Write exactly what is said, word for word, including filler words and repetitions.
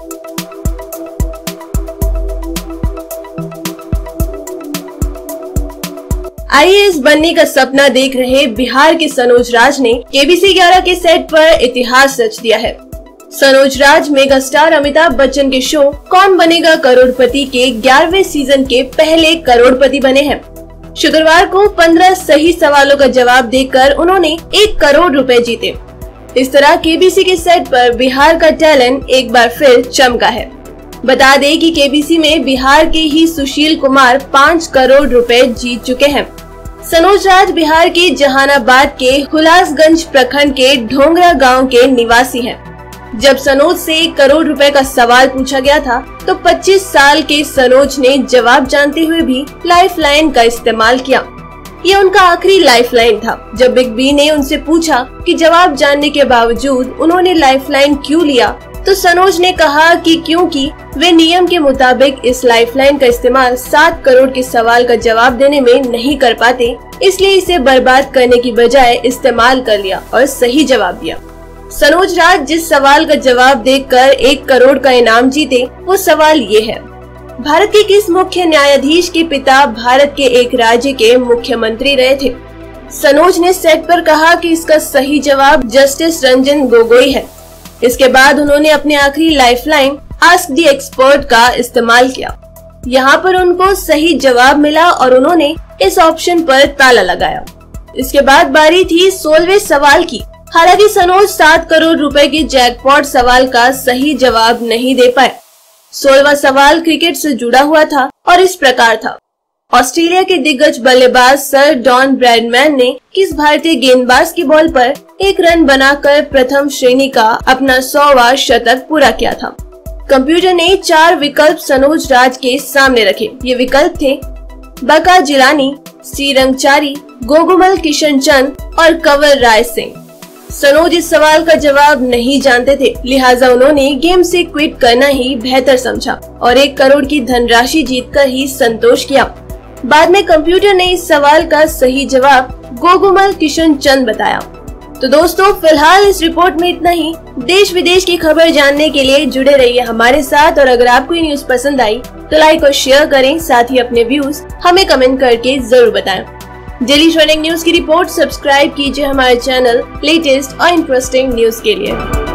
I A S बनने का सपना देख रहे बिहार के सनोज राज ने के बी सी ग्यारह के सेट पर इतिहास रच दिया है। सनोज राज मेगा स्टार अमिताभ बच्चन के शो कौन बनेगा करोड़पति के ग्यारहवें सीजन के पहले करोड़पति बने हैं। शुक्रवार को पंद्रह सही सवालों का जवाब देकर उन्होंने एक करोड़ रुपए जीते। इस तरह के बी सी के सेट पर बिहार का टैलेंट एक बार फिर चमका है। बता दें कि के बी सी में बिहार के ही सुशील कुमार पाँच करोड़ रुपए जीत चुके हैं। सनोज राज बिहार के जहानाबाद के हुलासगंज प्रखंड के ढोंगरा गांव के निवासी हैं। जब सनोज से एक करोड़ रुपए का सवाल पूछा गया था तो पच्चीस साल के सनोज ने जवाब जानते हुए भी लाइफलाइन का इस्तेमाल किया। ये उनका आखिरी लाइफलाइन था। जब बिग बी ने उनसे पूछा कि जवाब जानने के बावजूद उन्होंने लाइफलाइन क्यों लिया, तो सनोज ने कहा कि क्योंकि वे नियम के मुताबिक इस लाइफलाइन का इस्तेमाल सात करोड़ के सवाल का जवाब देने में नहीं कर पाते, इसलिए इसे बर्बाद करने की बजाय इस्तेमाल कर लिया और सही जवाब दिया। सनोज राज जिस सवाल का जवाब देकर एक करोड़ का इनाम जीते, वो सवाल ये है, भारत के किस मुख्य न्यायाधीश के पिता भारत के एक राज्य के मुख्यमंत्री रहे थे। सनोज ने सेट पर कहा कि इसका सही जवाब जस्टिस रंजन गोगोई है। इसके बाद उन्होंने अपने आखिरी लाइफलाइन आस्क द एक्सपर्ट का इस्तेमाल किया। यहाँ पर उनको सही जवाब मिला और उन्होंने इस ऑप्शन पर ताला लगाया। इसके बाद बारी थी सोलहवें सवाल की। हालांकि सनोज सात करोड़ रुपए के जैकपॉट सवाल का सही जवाब नहीं दे पाए। सोलहवां सवाल क्रिकेट से जुड़ा हुआ था और इस प्रकार था, ऑस्ट्रेलिया के दिग्गज बल्लेबाज सर डॉन ब्रैडमैन ने किस भारतीय गेंदबाज की बॉल पर एक रन बनाकर प्रथम श्रेणी का अपना सौवां शतक पूरा किया था। कंप्यूटर ने चार विकल्प सनोज राज के सामने रखे। ये विकल्प थे बका जिलानी, श्रीरंगचारी, गोगुमल किशन चंद और कंवर राय सिंह। सनोज इस सवाल का जवाब नहीं जानते थे, लिहाजा उन्होंने गेम से क्विट करना ही बेहतर समझा और एक करोड़ की धनराशि जीतकर ही संतोष किया। बाद में कंप्यूटर ने इस सवाल का सही जवाब गोगुमल किशन चंद बताया। तो दोस्तों, फिलहाल इस रिपोर्ट में इतना ही। देश विदेश की खबर जानने के लिए जुड़े रहिए हमारे साथ और अगर आपको ये न्यूज पसंद आई तो लाइक और शेयर करें, साथ ही अपने व्यूज हमें कमेंट करके जरूर बताएं। डेली ट्रेंडिंग न्यूज की रिपोर्ट सब्सक्राइब कीजिए हमारे चैनल लेटेस्ट और इंटरेस्टिंग न्यूज के लिए।